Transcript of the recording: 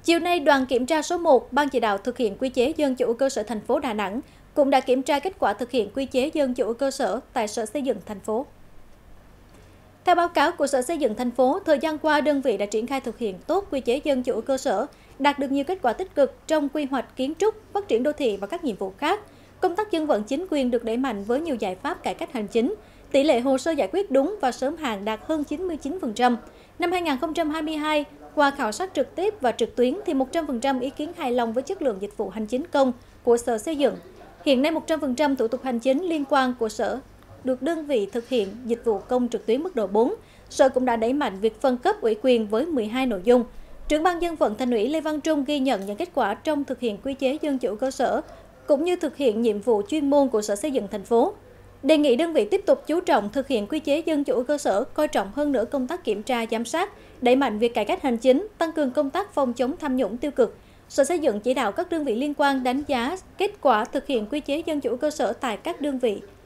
Chiều nay, đoàn kiểm tra số 1, Ban chỉ đạo thực hiện quy chế dân chủ cơ sở thành phố Đà Nẵng cũng đã kiểm tra kết quả thực hiện quy chế dân chủ cơ sở tại Sở Xây dựng thành phố. Theo báo cáo của Sở Xây dựng thành phố, thời gian qua đơn vị đã triển khai thực hiện tốt quy chế dân chủ cơ sở, đạt được nhiều kết quả tích cực trong quy hoạch kiến trúc, phát triển đô thị và các nhiệm vụ khác. Công tác dân vận chính quyền được đẩy mạnh với nhiều giải pháp cải cách hành chính. Tỷ lệ hồ sơ giải quyết đúng và sớm hạn đạt hơn 99%. Năm 2022, qua khảo sát trực tiếp và trực tuyến thì 100% ý kiến hài lòng với chất lượng dịch vụ hành chính công của Sở Xây dựng. Hiện nay 100% thủ tục hành chính liên quan của Sở được đơn vị thực hiện dịch vụ công trực tuyến mức độ 4. Sở cũng đã đẩy mạnh việc phân cấp ủy quyền với 12 nội dung. Trưởng ban dân vận Thành ủy Lê Văn Trung ghi nhận những kết quả trong thực hiện quy chế dân chủ cơ sở cũng như thực hiện nhiệm vụ chuyên môn của Sở Xây dựng thành phố. Đề nghị đơn vị tiếp tục chú trọng thực hiện quy chế dân chủ cơ sở, coi trọng hơn nữa công tác kiểm tra giám sát, đẩy mạnh việc cải cách hành chính, tăng cường công tác phòng chống tham nhũng tiêu cực. Sở Xây dựng chỉ đạo các đơn vị liên quan đánh giá kết quả thực hiện quy chế dân chủ cơ sở tại các đơn vị.